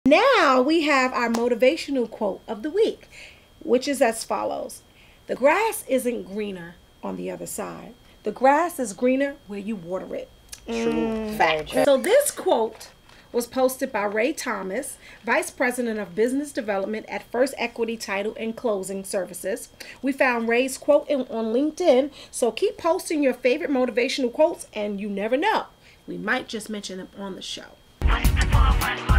Now we have our motivational quote of the week, which is as follows. The grass isn't greener on the other side. The grass is greener where you water it. True. Fact. So this quote was posted by Ray Thomas, Vice President of Business Development at First Equity Title and Closing Services. We found Ray's quote on LinkedIn, so keep posting your favorite motivational quotes, and you never know, we might just mention them on the show.